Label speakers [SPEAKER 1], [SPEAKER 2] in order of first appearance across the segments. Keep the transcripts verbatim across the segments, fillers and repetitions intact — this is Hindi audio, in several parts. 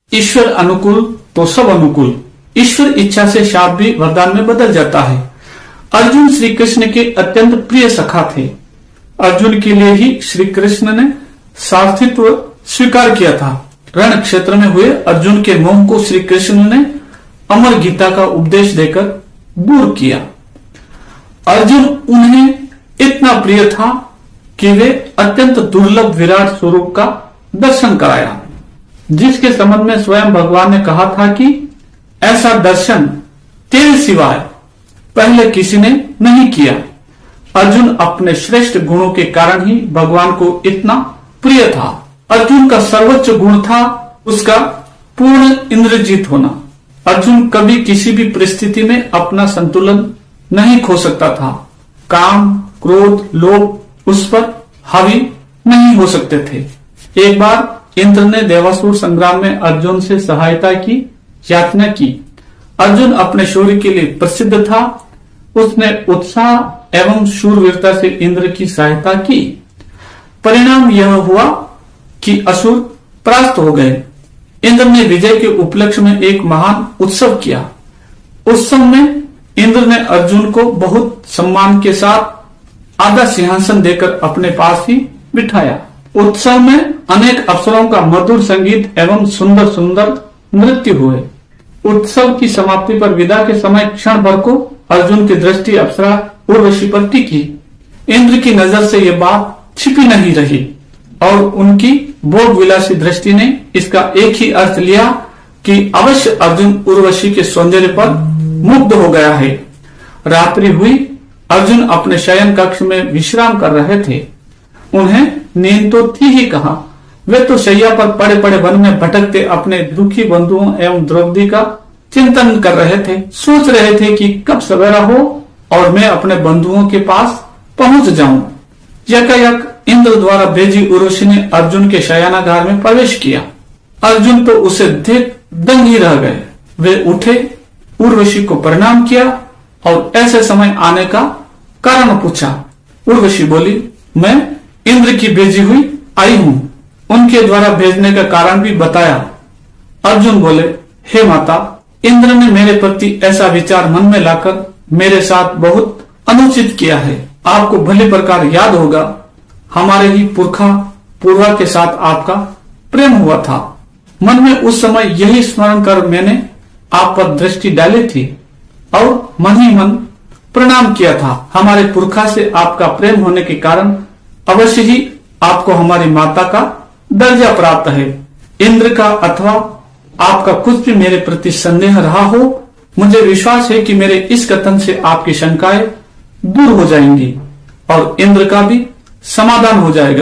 [SPEAKER 1] ईश्वर अनुकूल तो सब अनुकूल। ईश्वर इच्छा से शाप भी वरदान में बदल जाता है। अर्जुन श्री कृष्ण के अत्यंत प्रिय सखा थे। अर्जुन के लिए ही श्री कृष्ण ने सारथित्व स्वीकार किया था। रण क्षेत्र में हुए अर्जुन के मोह को श्री कृष्ण ने अमर गीता का उपदेश देकर दूर किया। अर्जुन उन्हें इतना प्रिय था कि वे अत्यंत दुर्लभ विराट स्वरूप का दर्शन कराया, जिसके संबंध में स्वयं भगवान ने कहा था कि ऐसा दर्शन तेरे सिवाय पहले किसी ने नहीं किया। अर्जुन अपने श्रेष्ठ गुणों के कारण ही भगवान को इतना प्रिय था। अर्जुन का सर्वोच्च गुण था उसका पूर्ण इंद्रजीत होना। अर्जुन कभी किसी भी परिस्थिति में अपना संतुलन नहीं खो सकता था। काम, क्रोध, लोभ उस पर हावी नहीं हो सकते थे। एक बार इंद्र ने देवासुर संग्राम में अर्जुन से सहायता की याचना की। अर्जुन अपने शौर्य के लिए प्रसिद्ध था। उसने उत्साह एवं शूरवीरता से इंद्र की सहायता की। परिणाम यह हुआ कि असुर परास्त हो गए। इंद्र ने विजय के उपलक्ष्य में एक महान उत्सव किया। उत्सव में इंद्र ने अर्जुन को बहुत सम्मान के साथ आधा सिंहासन देकर अपने पास ही बिठाया। उत्सव में अनेक अप्सराओं का मधुर संगीत एवं सुंदर सुंदर नृत्य हुए। उत्सव की समाप्ति पर विदा के समय क्षण भर को अर्जुन की दृष्टि अप्सरा उर्वशी पर टिकी। इंद्र की नजर से यह बात छिपी नहीं रही और उनकी भोग विलासी दृष्टि ने इसका एक ही अर्थ लिया कि अवश्य अर्जुन उर्वशी के सौंदर्य पर मुग्ध हो गया है। रात्रि हुई। अर्जुन अपने शयन कक्ष में विश्राम कर रहे थे। उन्हें नींद तो थी ही कहा। वे तो शैया पर पड़े पड़े वन में भटकते अपने दुखी बंधुओं एवं द्रौपदी का चिंतन कर रहे थे। सोच रहे थे कि कब सवेरा हो और मैं अपने बंधुओं के पास पहुंच जाऊं। यकायक इंद्र द्वारा भेजी उर्वशी ने अर्जुन के शयनागार में प्रवेश किया। अर्जुन तो उसे देख दंग ही रह गए। वे उठे, उर्वशी को प्रणाम किया और ऐसे समय आने का कारण पूछा। उर्वशी बोली, मैं इंद्र की भेजी हुई आई हूं। उनके द्वारा भेजने का कारण भी बताया। अर्जुन बोले, हे माता, इंद्र ने मेरे प्रति ऐसा विचार मन में लाकर मेरे साथ बहुत अनुचित किया है। आपको भली प्रकार याद होगा, हमारे ही पुरखा पूर्वा के साथ आपका प्रेम हुआ था। मन में उस समय यही स्मरण कर मैंने आप पर दृष्टि डाली थी और मन ही मन प्रणाम किया था। हमारे पुरखा से आपका प्रेम होने के कारण अवश्य ही आपको हमारी माता का दर्जा प्राप्त है। इंद्र का अथवा आपका कुछ भी मेरे प्रति संदेह रहा हो, मुझे विश्वास है कि मेरे इस कथन से आपकी शंकाएं दूर हो जाएंगी और इंद्र का भी समाधान हो जाएगा।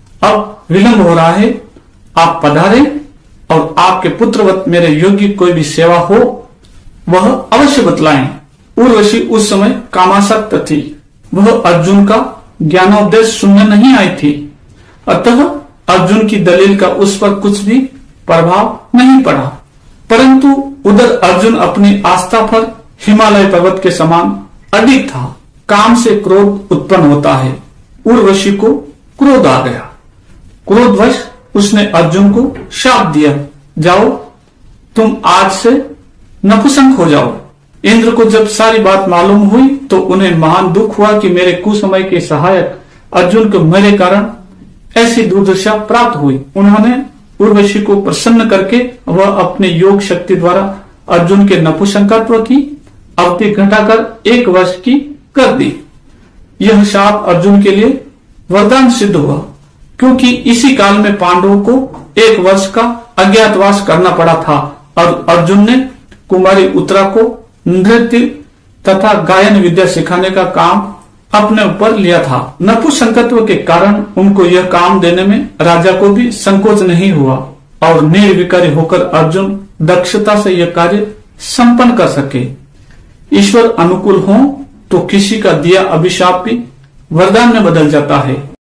[SPEAKER 1] अब विलंब हो रहा है, आप पधारें और आपके पुत्रवत मेरे योग्य कोई भी सेवा हो वह अवश्य बतलाएं। उर्वशी उस समय कामासक्त थी। वह अर्जुन का ज्ञानोपदेश सुनने नहीं आई थी। अतः अर्जुन की दलील का उस पर कुछ भी प्रभाव नहीं पड़ा। परंतु उधर अर्जुन अपनी आस्था पर हिमालय पर्वत के समान अडिग था। काम से क्रोध उत्पन्न होता है। उर्वशी को क्रोध आ गया। क्रोधवश उसने अर्जुन को शाप दिया, जाओ तुम आज से नपुंसक हो जाओ। इंद्र को जब सारी बात मालूम हुई तो उन्हें महान दुख हुआ कि मेरे कुसमय के सहायक अर्जुन को मेरे कारण ऐसी दुर्दशा प्राप्त हुई। उन्होंने उर्वशी को प्रसन्न करके वह अपने योग शक्ति द्वारा अर्जुन के नपुंसकत्व की अवधि घटाकर एक वर्ष की कर दी। यह शाप अर्जुन के लिए वरदान सिद्ध हुआ, क्योंकि इसी काल में पांडवों को एक वर्ष का अज्ञातवास करना पड़ा था और अर्जुन ने कुमारी उत्तरा को नृत्य तथा गायन विद्या सिखाने का काम अपने ऊपर लिया था। नपुंसकत्व के कारण उनको यह काम देने में राजा को भी संकोच नहीं हुआ और निर्विकारी होकर अर्जुन दक्षता से यह कार्य संपन्न कर सके। ईश्वर अनुकूल हो तो किसी का दिया अभिशाप भी वरदान में बदल जाता है।